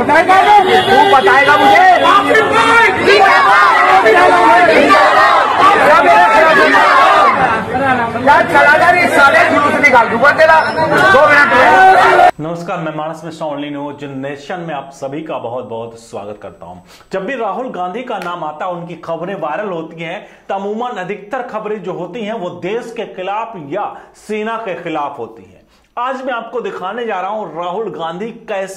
तू बताएगा मुझे चला जा रही साले जुलूस निकाल दूंगा तेरा 2 मिनट। नमस्कार, मैं Manas Mishra only news nation में आप सभी का बहुत बहुत स्वागत करता हूं। जब भी राहुल गांधी का नाम आता है, उनकी खबरें वायरल होती हैं तो अमूमन अधिकतर खबरें जो होती हैं वो देश के खिलाफ या सेना के खिलाफ होती हैं। आज मैं आपको दिखाने जा रहा हूं राहुल गांधी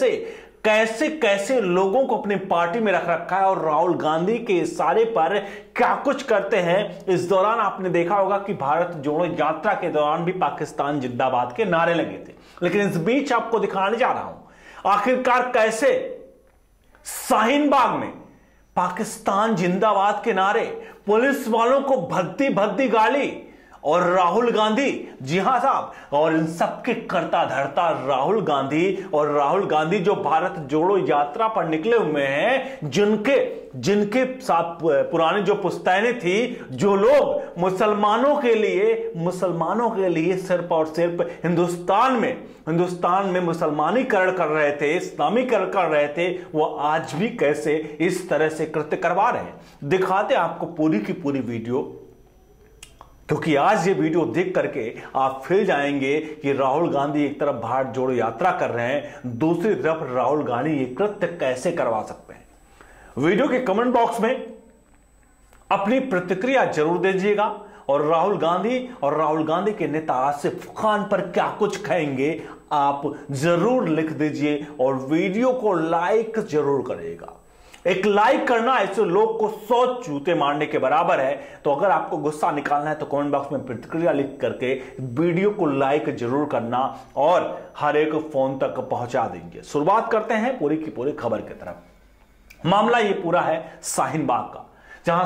कैसे लोगों को अपनी पार्टी में रख रखा है और राहुल गांधी के इशारे पर क्या कुछ करते हैं। इस दौरान आपने देखा होगा कि भारत जोड़ो यात्रा के दौरान भी पाकिस्तान जिंदाबाद के नारे लगे थे, लेकिन इस बीच आपको दिखाने जा रहा हूं आखिरकार कैसे शाहीन बाग में पाकिस्तान जिंदाबाद के नारे, पुलिस वालों को भद्दी गाली और राहुल गांधी, जी हां साहब, और इन सबके करता धरता राहुल गांधी जो भारत जोड़ो यात्रा पर निकले हुए हैं, जिनके साथ पुरानी जो पुश्तैनी थी, जो लोग मुसलमानों के लिए सिर्फ और सिर्फ हिंदुस्तान में मुसलमानीकरण कर रहे थे, इस्लामीकरण कर रहे थे, वो आज भी कैसे इस तरह से कृत्य करवा रहे हैं। दिखाते आपको पूरी की पूरी वीडियो, क्योंकि आज ये वीडियो देख करके आप फिर जाएंगे कि राहुल गांधी एक तरफ भारत जोड़ो यात्रा कर रहे हैं, दूसरी तरफ राहुल गांधी ये कृत्य कैसे करवा सकते हैं। वीडियो के कमेंट बॉक्स में अपनी प्रतिक्रिया जरूर दीजिएगा और राहुल गांधी के नेता आसिफ खान पर क्या कुछ कहेंगे आप जरूर लिख दीजिए और वीडियो को लाइक जरूर करिएगा। एक लाइक करना ऐसे लोग को 100 जूते मारने के बराबर है। तो अगर आपको गुस्सा निकालना है तो कमेंट बॉक्स में प्रतिक्रिया लिख करके वीडियो को लाइक जरूर करना और हर एक फोन तक पहुंचा देंगे। शुरुआत करते हैं पूरी की पूरी खबर की तरफ। मामला ये पूरा है शाहीन बाग का, जहां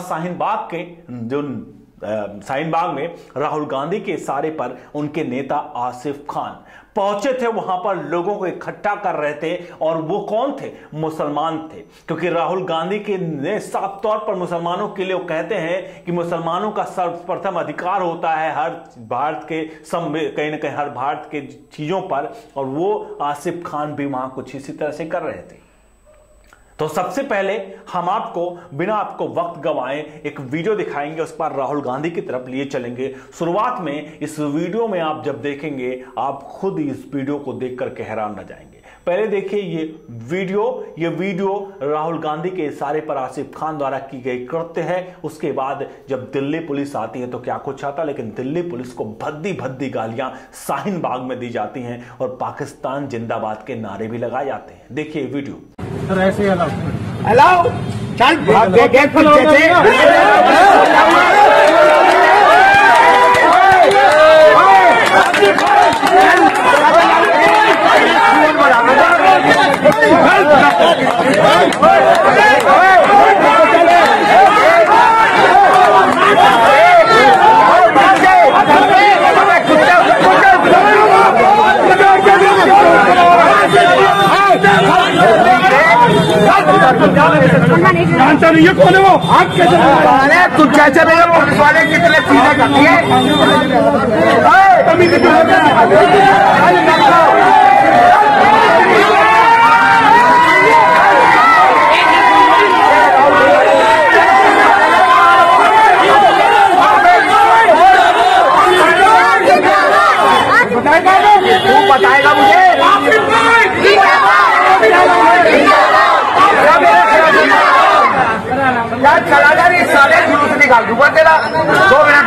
शाहीन बाग में राहुल गांधी के इशारे पर उनके नेता आसिफ खान पहुंचे थे। वहां पर लोगों को इकट्ठा कर रहे थे और वो कौन थे? मुसलमान थे, क्योंकि राहुल गांधी के साफ तौर पर मुसलमानों के लिए वो कहते हैं कि मुसलमानों का सर्वप्रथम अधिकार होता है हर भारत के कहीं ना कहीं हर भारत के चीजों पर, और वो आसिफ खान भी वहां कुछ इसी तरह से कर रहे थे। तो सबसे पहले हम आपको बिना आपको वक्त गवाए एक वीडियो दिखाएंगे, उस पर राहुल गांधी की तरफ लिए चलेंगे। शुरुआत में इस वीडियो में आप जब देखेंगे आप खुद इस वीडियो को देख करके हैरान रह जाएंगे। पहले देखिए ये वीडियो राहुल गांधी के इशारे पर आसिफ खान द्वारा की गई कृत्य है। उसके बाद जब दिल्ली पुलिस आती है तो क्या कुछ आता, लेकिन दिल्ली पुलिस को भद्दी गालियां शाहीन बाग में दी जाती हैं और पाकिस्तान जिंदाबाद के नारे भी लगाए जाते हैं। देखिए वीडियो। ऐसे अलाउ चल देखे जानता नहीं है कौन है वो? आप कैसे तू कैसे मेरे पुलिस वाले कितने चीजें करती है? तू बताएगा मुझे चला जा रही साले जुलूस निकाल दूंगा तेरा 2 मिनट।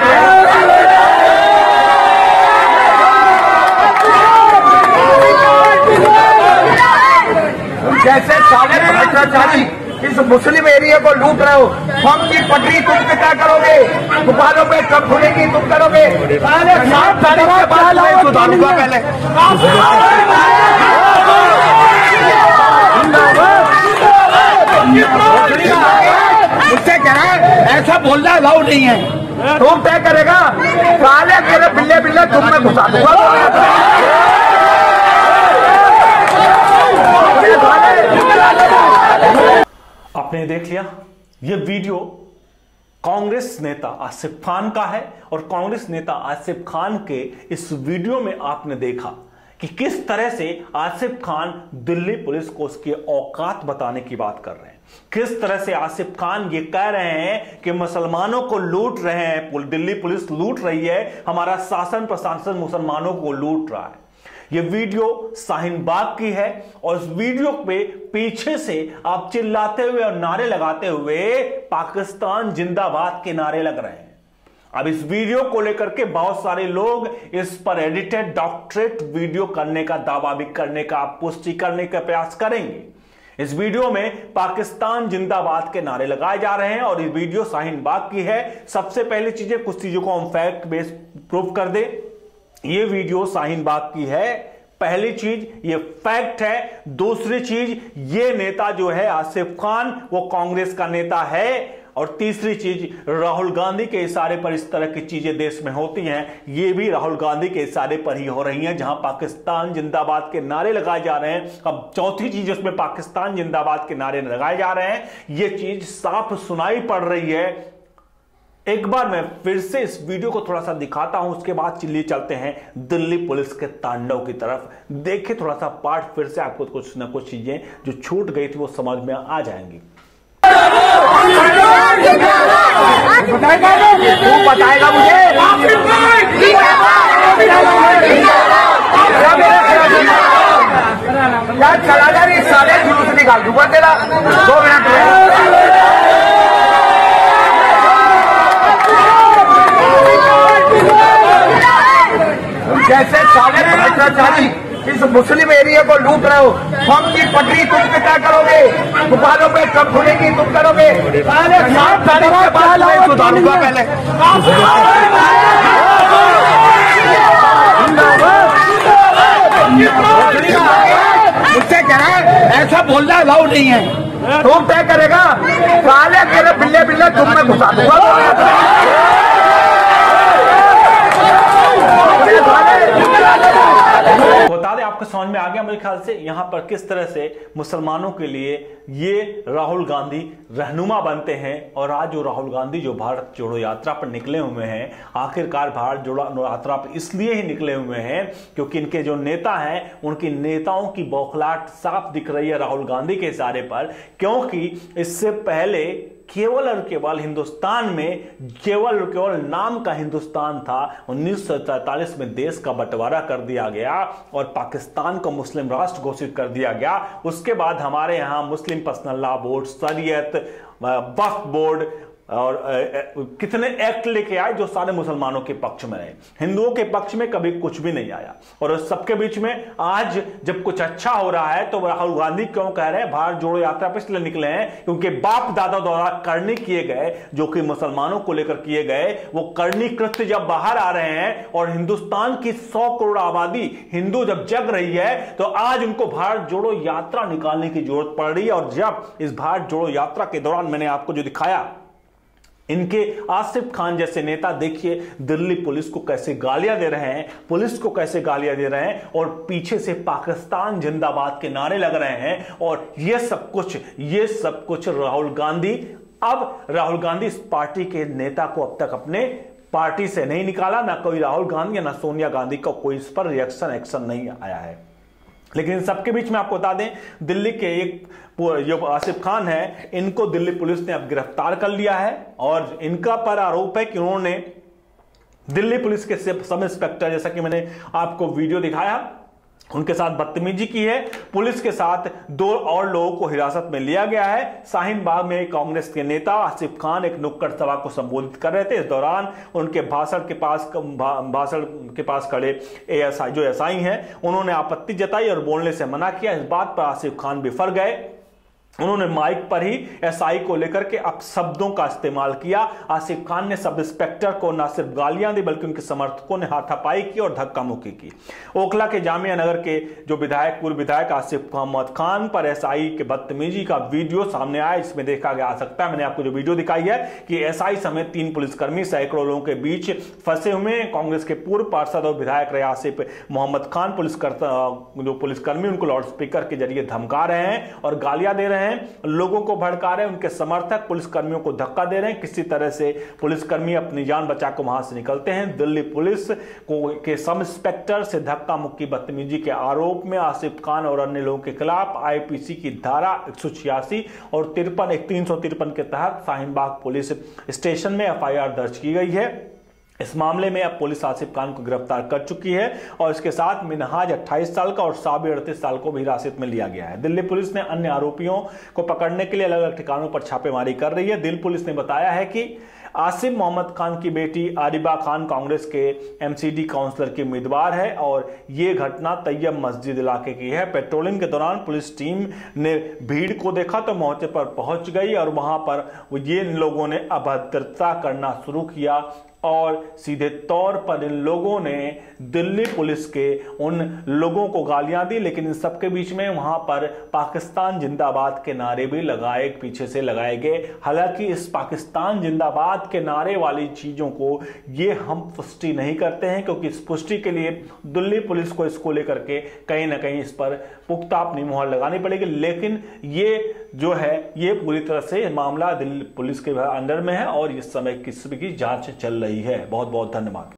जैसे साले भ्रष्टाचारी इस मुस्लिम एरिया को लूट रहे हो, हम की पटरी तुम पे क्या करोगे? दुकानों पे कब खुलेगी तुम करोगे? साले 7 तारीख के बाद मैं सुधारूंगा। पहले मुझसे कह रहा है ऐसा बोलना अलाउ नहीं है। तुम तय करेगा साले तेरे बिल्ले तुम में घुसा दूंगा। आपने देख लिया ये वीडियो कांग्रेस नेता आसिफ खान का है और कांग्रेस नेता आसिफ खान के इस वीडियो में आपने देखा कि किस तरह से आसिफ खान दिल्ली पुलिस को उसकी औकात बताने की बात कर रहे हैं। किस तरह से आसिफ खान ये कह रहे हैं कि मुसलमानों को लूट रहे हैं, दिल्ली पुलिस लूट रही है, हमारा शासन प्रशासन मुसलमानों को लूट रहा है। यह वीडियो शाहीन बाग की है और इस वीडियो पे पीछे से आप चिल्लाते हुए और नारे लगाते हुए पाकिस्तान जिंदाबाद के नारे लग रहे हैं। अब इस वीडियो को लेकर के बहुत सारे लोग इस पर एडिटेड डॉक्टरेट वीडियो करने का दावा भी करने का, पुष्टि करने का प्रयास करेंगे। इस वीडियो में पाकिस्तान जिंदाबाद के नारे लगाए जा रहे हैं और ये वीडियो शाहीन बाग की है। सबसे पहली चीजें, कुछ चीजों को हम फैक्ट बेस प्रूफ कर दे। ये वीडियो शाहीन बाग की है, पहली चीज ये फैक्ट है। दूसरी चीज, ये नेता जो है आसिफ खान वो कांग्रेस का नेता है। और तीसरी चीज, राहुल गांधी के इशारे पर इस तरह की चीजें देश में होती हैं, ये भी राहुल गांधी के इशारे पर ही हो रही हैं, जहां पाकिस्तान जिंदाबाद के नारे लगाए जा रहे हैं। अब चौथी चीज, उसमें पाकिस्तान जिंदाबाद के नारे लगाए जा रहे हैं, ये चीज साफ सुनाई पड़ रही है। एक बार मैं फिर से इस वीडियो को थोड़ा सा दिखाता हूं, उसके बाद चलिए चलते हैं दिल्ली पुलिस के तांडव की तरफ। देखिए थोड़ा सा पार्ट फिर से, आपको कुछ ना कुछ चीजें जो छूट गई थी वो समझ में आ जाएंगी। बताएगा मुझे क्या चला जा रही सारे जुलूस निकाल दूंगा तेरा 2 मिनट में। जैसे सारे भ्रष्टाचारी इस मुस्लिम एरिया को लूट रहे हो, हम की पटरी तुम क्या करोगे? दुकानों पे कब खुलेगी तुम करोगे? सारे 7 तारीख के बाद मैं सुधारूंगा। पहले मुझसे कह रहा है ऐसा बोलना अलाउ नहीं है, तुम तय करेगा। साले तेरे बिल्ले बिल्ले तुम में घुसा दूंगा। बता दें, आपको समझ में आ गया मेरे ख्याल से यहां पर किस तरह से मुसलमानों के लिए ये राहुल गांधी रहनुमा बनते हैं। और आज जो राहुल गांधी जो भारत जोड़ो यात्रा पर निकले हुए हैं, आखिरकार भारत जोड़ो यात्रा पर इसलिए ही निकले हुए हैं क्योंकि इनके जो नेता हैं उनकी नेताओं की बौखलाहट साफ दिख रही है राहुल गांधी के इशारे पर। क्योंकि इससे पहले केवल और केवल हिंदुस्तान में केवल और केवल नाम का हिंदुस्तान था। 1947 में देश का बंटवारा कर दिया गया और पाकिस्तान को मुस्लिम राष्ट्र घोषित कर दिया गया। उसके बाद हमारे यहां मुस्लिम पर्सनल लॉ बोर्ड, शरीयत, वक्फ बोर्ड और कितने एक्ट लेके आए जो सारे मुसलमानों के पक्ष में रहे। हिंदुओं के पक्ष में कभी कुछ भी नहीं आया। और उस सबके बीच में आज जब कुछ अच्छा हो रहा है तो राहुल गांधी क्यों कह रहे हैं भारत जोड़ो यात्रा पर इसलिए निकले हैं क्योंकि बाप दादा द्वारा करनी किए गए, जो कि मुसलमानों को लेकर किए गए, वो करनी कृत्य जब बाहर आ रहे हैं और हिंदुस्तान की 100 करोड़ आबादी हिंदू जब जग रही है तो आज उनको भारत जोड़ो यात्रा निकालने की जरूरत पड़ रही है। और जब इस भारत जोड़ो यात्रा के दौरान मैंने आपको जो दिखाया, इनके आसिफ खान जैसे नेता देखिए दिल्ली पुलिस को कैसे गालियां दे रहे हैं, पुलिस को कैसे गालियां दे रहे हैं और पीछे से पाकिस्तान जिंदाबाद के नारे लग रहे हैं। और ये सब कुछ राहुल गांधी, अब राहुल गांधी इस पार्टी के नेता को अब तक अपने पार्टी से नहीं निकाला, ना कोई राहुल गांधी या ना सोनिया गांधी का कोई इस पर रिएक्शन एक्शन नहीं आया है। लेकिन इन सबके बीच में आपको बता दें, दिल्ली के एक जो आसिफ खान है, इनको दिल्ली पुलिस ने अब गिरफ्तार कर लिया है और इनका पर आरोप है कि उन्होंने दिल्ली पुलिस के सब इंस्पेक्टर, जैसा कि मैंने आपको वीडियो दिखाया, उनके साथ बदतमीजी की है। पुलिस के साथ 2 और लोगों को हिरासत में लिया गया है। शाहीन बाग में कांग्रेस के नेता आसिफ खान एक नुक्कड़ सभा को संबोधित कर रहे थे। इस दौरान उनके भाषण के पास खड़े एएसआई जो एसआई हैं, उन्होंने आपत्ति जताई और बोलने से मना किया। इस बात पर आसिफ खान बिफर गए। उन्होंने माइक पर ही एसआई को लेकर के अपशब्दों का इस्तेमाल किया। आसिफ खान ने सब इंस्पेक्टर को न सिर्फ गालियां दी बल्कि उनके समर्थकों ने हाथापाई की और धक्का मुक्की की। ओखला के जामिया नगर के जो पूर्व विधायक आसिफ अहमद खान पर एसआई के बदतमीजी का वीडियो सामने आया। इसमें देखा जा सकता है, मैंने आपको जो वीडियो दिखाई है कि एसआई समेत 3 पुलिसकर्मी सैकड़ों लोगों के बीच फंसे हुए हैं। कांग्रेस के पूर्व पार्षद और विधायक रहे आसिफ मोहम्मद खान पुलिसकर्मी उनको लाउडस्पीकर के जरिए धमका रहे हैं और गालियां दे रहे हैं। हैं, लोगों को भड़का रहे हैं, उनके समर्थक पुलिसकर्मियों को धक्का दे रहे हैं। किसी तरह से पुलिसकर्मी अपनी जान बचाकर वहां से निकलते हैं। दिल्ली पुलिस के सब इंस्पेक्टर से धक्का मुक्की बदतमीजी के आरोप में आसिफ खान और अन्य लोगों के खिलाफ आईपीसी की धारा 186 और 353 के तहत शाहीन-बाग पुलिस स्टेशन में एफआईआर दर्ज की गई है। इस मामले में अब पुलिस आसिफ खान को गिरफ्तार कर चुकी है और इसके साथ मिनहाज 28 साल का और साबिर 38 साल को भी हिरासत में लिया गया है। दिल्ली पुलिस ने अन्य आरोपियों को पकड़ने के लिए अलग अलग ठिकानों पर छापेमारी कर रही है। दिल्ली पुलिस ने बताया है कि आसिम मोहम्मद खान की बेटी आरिबा खान कांग्रेस के एमसीडी काउंसलर की उम्मीदवार है और यह घटना तैयब मस्जिद इलाके की है। पेट्रोलिंग के दौरान पुलिस टीम ने भीड़ को देखा तो मौके पर पहुंच गई और वहां पर ये लोगों ने अभद्रता करना शुरू किया और सीधे तौर पर इन लोगों ने दिल्ली पुलिस के उन लोगों को गालियां दी। लेकिन इन सबके बीच में वहां पर पाकिस्तान जिंदाबाद के नारे भी पीछे से लगाए गए। हालांकि इस पाकिस्तान जिंदाबाद के नारे वाली चीजों को ये हम पुष्टि नहीं करते हैं, क्योंकि इस पुष्टि के लिए दिल्ली पुलिस को इसको लेकर के कहीं ना कहीं इस पर पुख्ता अपनी मुहर लगानी पड़ेगी। लेकिन ये जो है ये पूरी तरह से मामला दिल्ली पुलिस के अंडर में है और इस समय किसी की जांच चल रही है। बहुत बहुत धन्यवाद।